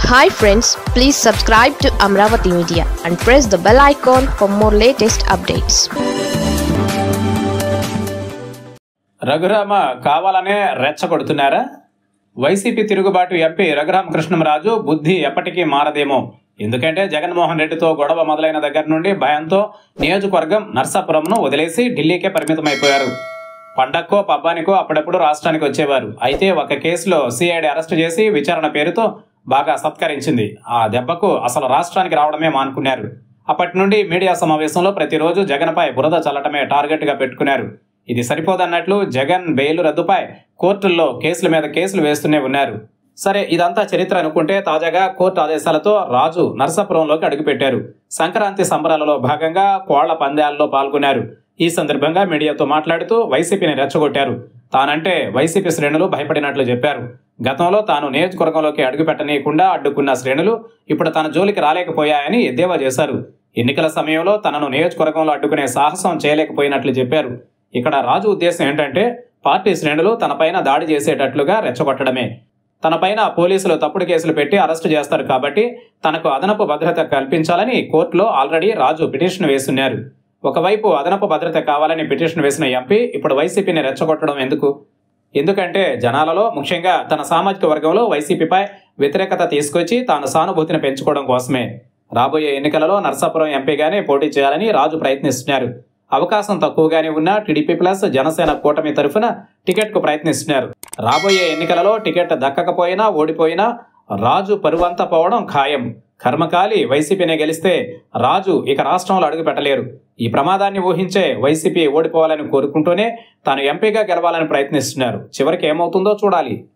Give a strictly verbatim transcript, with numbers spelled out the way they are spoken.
Hi friends, please subscribe to Amravati Media and press the bell icon for more latest updates. Raghurama కావాలనే రెచ్చగొడుతున్నారా? వైసీపీ తిరుగుబాటు MP Raghurama Krishnamraju బుద్ధి ఎప్పటికీ మారదేమో. ఎందుకంటే జగన్మోహన్ రెడ్డితో గొడవ మొదలైన దగ్గర నుండి భయంతో నియోజకవర్గం నర్సాపురంను వదిలేసి ఢిల్లీకే పరిమితమైపోయారు. పండక్కో పబ్బానికో అప్పుడప్పుడు రాష్ట్రానికి వచ్చేవారు. అయితే ఒక కేసులో సిఐడి అరెస్టు చేసి విచారణ పేరుతో బాగా సత్కరించింది. ఆ దెబ్బకు అసలు రాష్ట్రానికి రావడమే మానుకున్నారు. అప్పటి నుండి మీడియా సమావేశంలో ప్రతిరోజు జగన్పై బురద చల్లటమే టార్గెట్గా పెట్టుకున్నారు. ఇది సరిపోదన్నట్లు జగన్ బెయిల్ రద్దుపై కోర్టుల్లో కేసుల మీద కేసులు వేస్తూనే ఉన్నారు. సరే, ఇదంతా చరిత్ర అనుకుంటే తాజాగా కోర్టు ఆదేశాలతో రాజు నర్సాపురంలోకి అడుగుపెట్టారు. సంక్రాంతి సంబరాలలో భాగంగా కోళ్ల పందాల్లో పాల్గొన్నారు. ఈ సందర్భంగా మీడియాతో మాట్లాడుతూ వైసీపీని రెచ్చగొట్టారు. తానంటే వైసీపీ శ్రేణులు భయపడినట్లు చెప్పారు. గతంలో తాను నియోజకవర్గంలోకి అడుగుపెట్టనీయకుండా అడ్డుకున్న శ్రేణులు ఇప్పుడు తన జోలికి రాలేకపోయాయని ఎద్దేవా చేశారు. ఎన్నికల సమయంలో తనను నియోజకవర్గంలో అడ్డుకునే సాహసం చేయలేకపోయినట్లు చెప్పారు. ఇక్కడ రాజు ఉద్దేశం ఏంటంటే పార్టీ శ్రేణులు తనపైన దాడి చేసేటట్లుగా రెచ్చగొట్టడమే. తనపైన పోలీసులు తప్పుడు కేసులు పెట్టి అరెస్టు చేస్తారు కాబట్టి తనకు అదనపు భద్రత కల్పించాలని కోర్టులో ఆల్రెడీ రాజు పిటిషన్ వేస్తున్నారు. ఒకవైపు అదనపు భద్రత కావాలని పిటిషన్ వేసిన ఎంపీ ఇప్పుడు వైసీపీని రెచ్చగొట్టడం ఎందుకు? ఎందుకంటే జనాలలో, ముఖ్యంగా తన సామాజిక వర్గంలో వైసీపీపై వ్యతిరేకత తీసుకొచ్చి తాను సానుభూతిని పెంచుకోవడం కోసమే. రాబోయే ఎన్నికలలో నర్సాపురం ఎంపీగానే పోటీ చేయాలని రాజు ప్రయత్నిస్తున్నారు. అవకాశం తక్కువగానే ఉన్న టీడీపీ ప్లస్ జనసేన కూటమి తరఫున టికెట్కు ప్రయత్నిస్తున్నారు. రాబోయే ఎన్నికలలో టికెట్ దక్కకపోయినా ఓడిపోయినా రాజు పరువంతా పోవడం ఖాయం. కర్మకాలి వైసీపీనే గెలిస్తే రాజు ఇక రాష్ట్రంలో అడుగు పెట్టలేరు. ఈ ప్రమాదాన్ని ఊహించే వైసీపీ ఓడిపోవాలని కోరుకుంటూనే తాను ఎంపీగా గెలవాలని ప్రయత్నిస్తున్నారు. చివరికి ఏమవుతుందో చూడాలి.